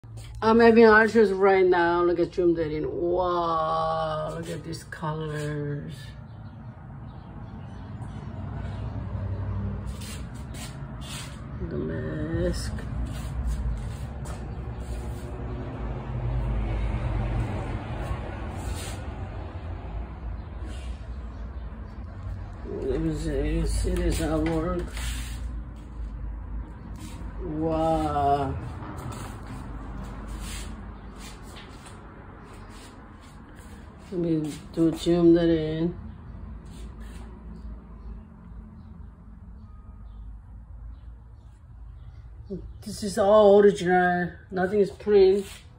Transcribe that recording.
I'm having ulcers right now. Look at zoom that in. Wow, look at these colors. The mask. Let me see this at work. Wow. Let me zoom that in. This is all original. Nothing is print.